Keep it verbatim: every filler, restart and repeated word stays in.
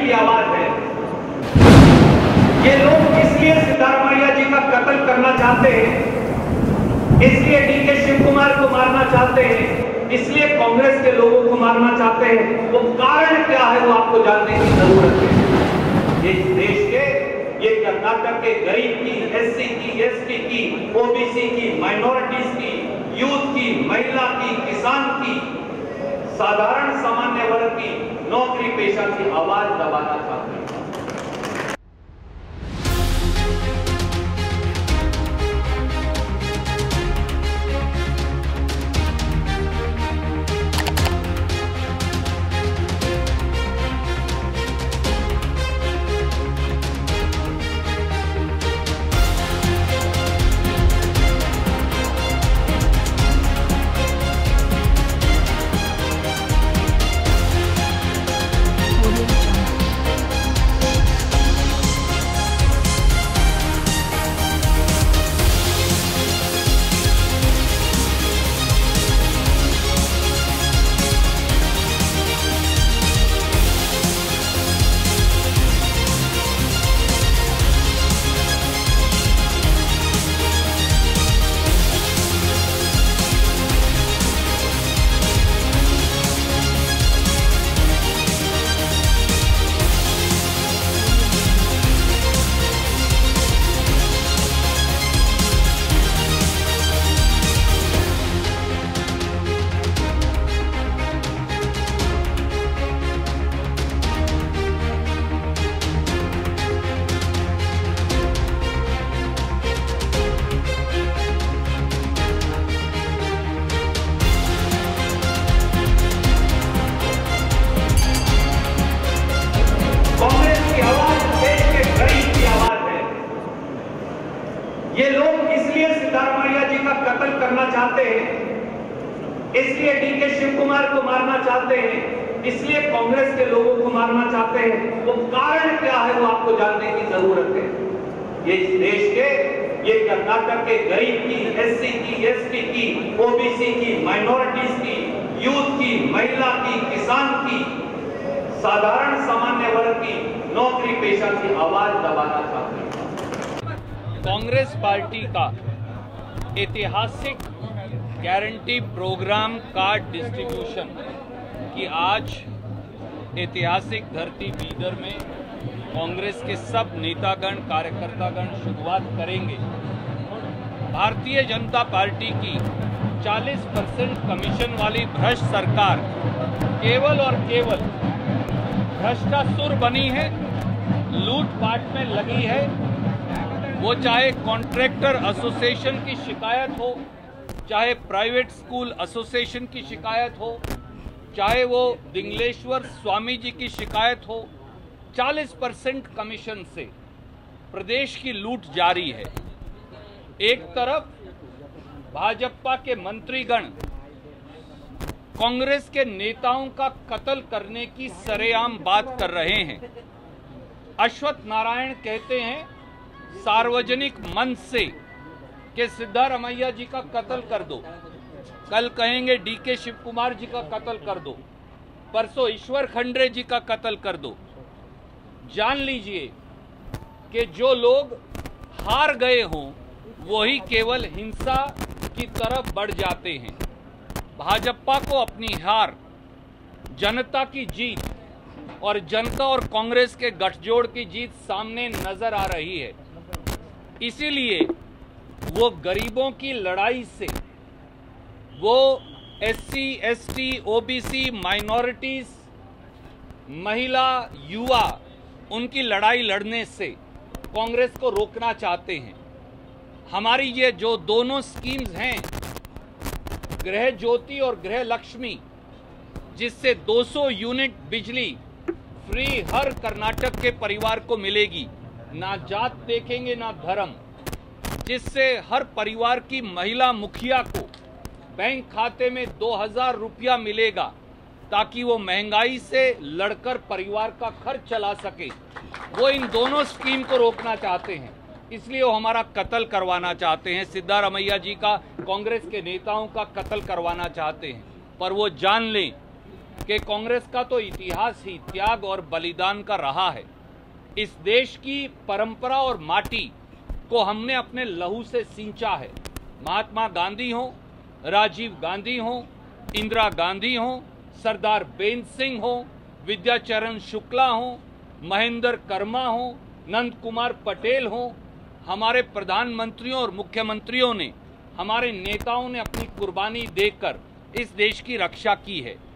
की आवाज है। ये लोग इसलिए सिद्धारमैया जी का कत्ल करना चाहते हैं, इसलिए डीके शिव कुमार को मारना चाहते हैं, इसलिए कांग्रेस के लोगों को मारना चाहते हैं। वो कारण क्या है वो आपको जानने की जरूरत है। इस देश के, ये कर्नाटक के गरीब की, एससी की, एसटी की, ओबीसी की, माइनॉरिटीज की, यूथ की, महिला की, किसान की, साधारण सामान्य वर्ग की, नौकरी पेशा की आवाज दबाना चाहते हैं। ये लोग इसलिए सिद्धारमैया जी का कत्ल करना चाहते हैं, इसलिए डीके शिव कुमार को मारना चाहते हैं, इसलिए कांग्रेस के लोगों को मारना चाहते हैं। वो कारण क्या है वो आपको जानने की जरूरत है। ये इस देश के, ये कर्नाटक के गरीब की, एससी की, एसटी की, ओबीसी की, माइनॉरिटीज की, यूथ की, महिला की, किसान की, साधारण सामान्य वर्ग की, नौकरी पेशा की आवाज दबाना चाहते हैं। कांग्रेस पार्टी का ऐतिहासिक गारंटी प्रोग्राम कार्ड डिस्ट्रीब्यूशन की आज ऐतिहासिक धरती बीदर में कांग्रेस के सब नेतागण, कार्यकर्तागण शुरुआत करेंगे। भारतीय जनता पार्टी की चालीस परसेंट कमीशन वाली भ्रष्ट सरकार केवल और केवल भ्रष्टासुर बनी है, लूटपाट में लगी है। वो चाहे कॉन्ट्रैक्टर एसोसिएशन की शिकायत हो, चाहे प्राइवेट स्कूल एसोसिएशन की शिकायत हो, चाहे वो दिंगलेश्वर स्वामी जी की शिकायत हो, चालीस परसेंट कमीशन से प्रदेश की लूट जारी है। एक तरफ भाजपा के मंत्रीगण कांग्रेस के नेताओं का कत्ल करने की सरेआम बात कर रहे हैं। अश्वत्थ नारायण कहते हैं सार्वजनिक मंच से कि सिद्धारमैया जी का कत्ल कर दो, कल कहेंगे डीके शिव कुमार जी का कत्ल कर दो, परसों ईश्वर खंडरे जी का कत्ल कर दो। जान लीजिए कि जो लोग हार गए हों वही केवल हिंसा की तरफ बढ़ जाते हैं। भाजपा को अपनी हार, जनता की जीत और जनता और कांग्रेस के गठजोड़ की जीत सामने नजर आ रही है। इसीलिए वो गरीबों की लड़ाई से, वो एससी, एसटी, ओबीसी, माइनॉरिटीज, महिला, युवा, उनकी लड़ाई लड़ने से कांग्रेस को रोकना चाहते हैं। हमारी ये जो दोनों स्कीम्स हैं, गृह ज्योति और गृह लक्ष्मी, जिससे दो सौ यूनिट बिजली फ्री हर कर्नाटक के परिवार को मिलेगी, ना जात देखेंगे ना धर्म, जिससे हर परिवार की महिला मुखिया को बैंक खाते में दो हजार रुपया मिलेगा ताकि वो महंगाई से लड़कर परिवार का खर्च चला सके। वो इन दोनों स्कीम को रोकना चाहते हैं, इसलिए वो हमारा कत्ल करवाना चाहते हैं। सिद्धारमैया जी का, कांग्रेस के नेताओं का कत्ल करवाना चाहते हैं। पर वो जान लें कि कांग्रेस का तो इतिहास ही त्याग और बलिदान का रहा है। इस देश की परंपरा और माटी को हमने अपने लहू से सींचा है। महात्मा गांधी हो, राजीव गांधी हो, इंदिरा गांधी हो, सरदार बेन सिंह हो, विद्याचरण शुक्ला हो, महेंद्र कर्मा हो, नंद कुमार पटेल हो, हमारे प्रधानमंत्रियों और मुख्यमंत्रियों ने, हमारे नेताओं ने अपनी कुर्बानी देकर इस देश की रक्षा की है।